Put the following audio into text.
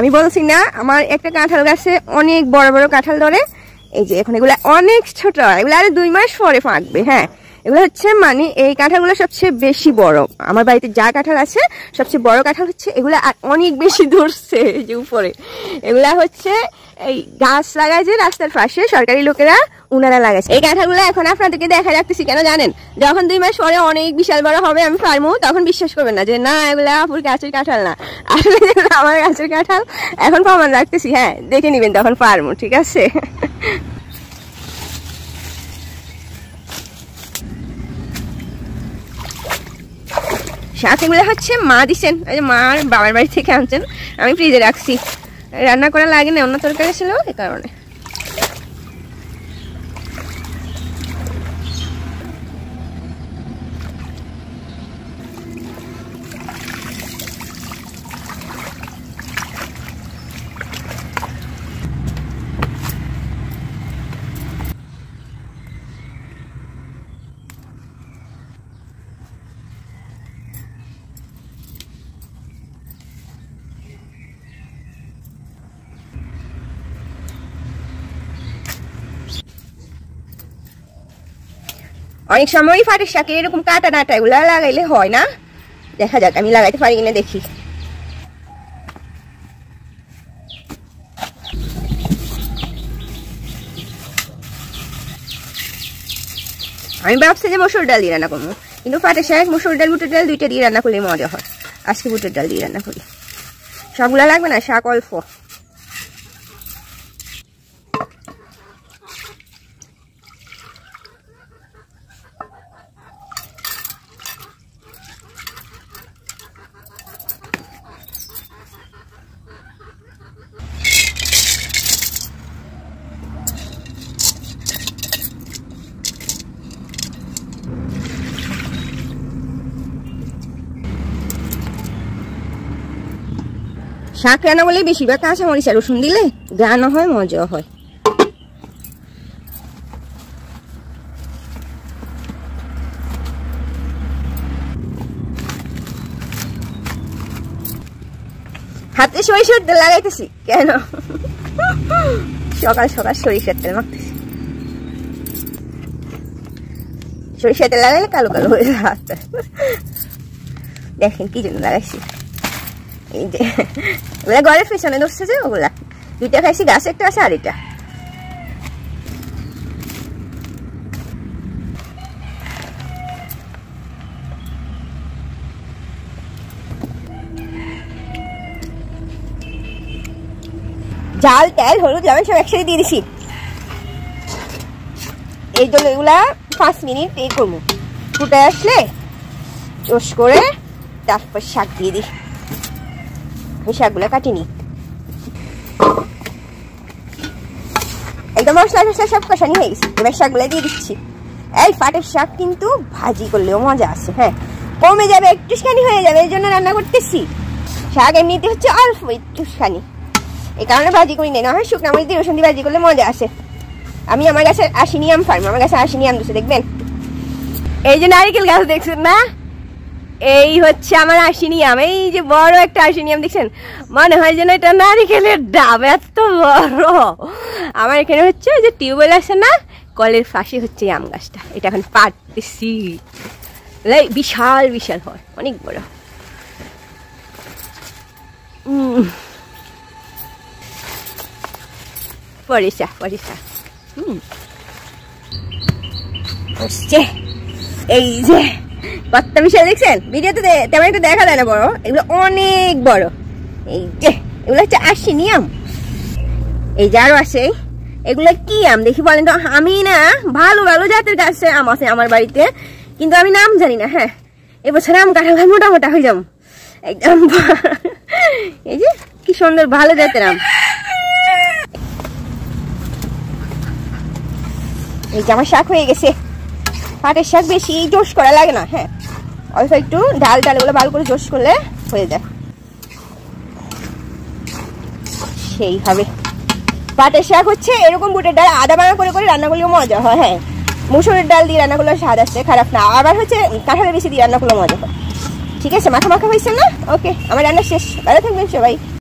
আমি বলছি না আমার একটা কাঁঠাল গাছে অনেক বড় বড় কাঁঠাল ধরে। এই যে এখন এগুলা অনেক ছোট, এগুলো আরো 2 মাস পরে পাকবে। হ্যাঁ, এগুলো হচ্ছে মানে এই কাঁঠালগুলো সবচেয়ে বেশি বড়। আমার বাড়িতে যা কাঁঠাল আছে সবচেয়ে বড় কাঁঠাল হচ্ছে এগুলা, অনেক বেশি ধরছে এই যে উপরে। এগুলা হচ্ছে এই গাছ লাগায় যে রাস্তার পাশে সরকারি লোকেরা, উনারা লাগাইছে এই কাঁঠালগুলো। এখন আপনাদেরকে দেখা রাখতেছি কেন জানেন? যখন 2 মাস পরে অনেক বিশাল বড় হবে আমি পারবো, তখন বিশ্বাস করবেন না যে না এগুলা আপুর গাছের কাঁঠাল না, আসলে আমার গাছের কাঁঠাল। এখন প্রমাণ রাখতেছি, হ্যাঁ দেখে নিবেন তখন পারবো, ঠিক আছে? শাক এগুলো হচ্ছে মা দিচ্ছেন, মার বাবার বাড়ি থেকে আনছেন, আমি ফ্রিজে রাখছি, রান্না করা লাগে না, অন্য তরকারি ছিল এই কারণে। অনেক সময় পাটের শাকে এরকম কাটা নাটা এগুলা লাগাইলে হয় না। দেখা যাক আমি লাগাইতে পারি কিনা, দেখি। আমি ভাবছি যে মসুর ডাল দিয়ে রান্না করবো, কিন্তু পাটের শাক মসুর ডাল বুটের ডাল দুইটা দিয়ে রান্না করলে মজা হয়। আজকে বুটের ডাল দিয়ে রান্না করি, সবগুলা লাগবে না, শাক অল্প। শাক রান্না বলে বেশিরভাগ কাঁচা মরিচ আর রসুন দিলে গানও হয়, মজাও হয়। হাতে সরিষার তেল লাগাইতেছি কেন? সকাল সকাল সরিষার তেল মাখতেছি। সরিষার তেল লাগাইলে কালো কালো হয়ে যায় হাতটা। দেখেন কি জন্য লাগাইছি, এই যে ওগুলা ঘরের পেছনে ধরছে যে, ওগুলা দুইটা খাইছি, গাছ একটা আছে আর এটা। জাল তেল হলুদ লবণ সব একসাথে দিয়ে দিছি। এই জন্য এগুলা 5 মিনিট এই করবো, ফুটে আসলে চোষ করে তারপর শাক দিয়ে দিই। আমি শাকগুলো কাটিনি, একদম মশলা টসলা সব কষানি হয়ে গেছে। এবার শাকগুলো দিয়ে দিচ্ছি। এই পাটের শাক কিন্তু ভাজি করলেও মজা আছে, হ্যাঁ কমে যাবে, একটুখানি হয়ে যাবে, এই জন্য রান্না করতেছি। শাক এমনিতে হচ্ছে অল্প একটুখানি, এই কারণে ভাজি করি না, হয় শুকনো মরিচ দিয়ে রসুন দিয়ে ভাজি করলে মজা আসে। আমি আমার গাছে আশিনিয়াম ফার্ম, আমার গাছে আশিনিয়াম দিচ্ছে দেখবেন। এই যে নারিকেল গাছ দেখছেন না, এই হচ্ছে আমার আশিনিয়াম। এই যে বড় একটা আশিনিয়াম দেখছেন, মনে হয় যেন এটা নারিকেলের ডাব, এত বড়। আমার এখানে হচ্ছে যে টিউবওয়েল আছে না, কলের পাশে হচ্ছে আম গাছটা, এটা এখন পাড়তেছি। বিশাল বিশাল হয়, অনেক বড়। পরিষা পরিষা এই যে কত বিশাল দেখছেন, ভিডিওতে তেমন একটু দেখা যায় না বড়, এগুলো অনেক বড়। এই যে এগুলো হচ্ছে আশিনিয়াম। এই যে আরো আছে, এগুলো কি আম দেখি বলেন তো? আমি না ভালো ভালো জাতের গাছে আম আছে আমার বাড়িতে, কিন্তু আমি নাম জানি না। হ্যাঁ এবছর আম কাঁঠাল মোটা মোটা হয়ে যাবো একদম। এই যে কি সুন্দর ভালো জাতের আম। এই যে আমার শাক হয়ে গেছে। পাটের শাক বেশি জোশ করা লাগে না, হ্যাঁ অল্প একটু ডাল ডাল গুলো ভালো করে জোশ করলে হয়ে যায়। সেই হবে পাটের শাক হচ্ছে এরকম বুটের ডাল আদা বানা করে করে রান্না করলেও মজা হয়। হ্যাঁ মুসুরের ডাল দিয়ে রান্না করলে স্বাদ আসছে, খারাপ না। আবার হচ্ছে কাঁঠালের বেশি দিয়ে রান্না করলে মজা হয়। ঠিক আছে, মাখা মাখা হয়েছে না? ওকে, আমার রান্না শেষ। ভালো থাকবেন সবাই।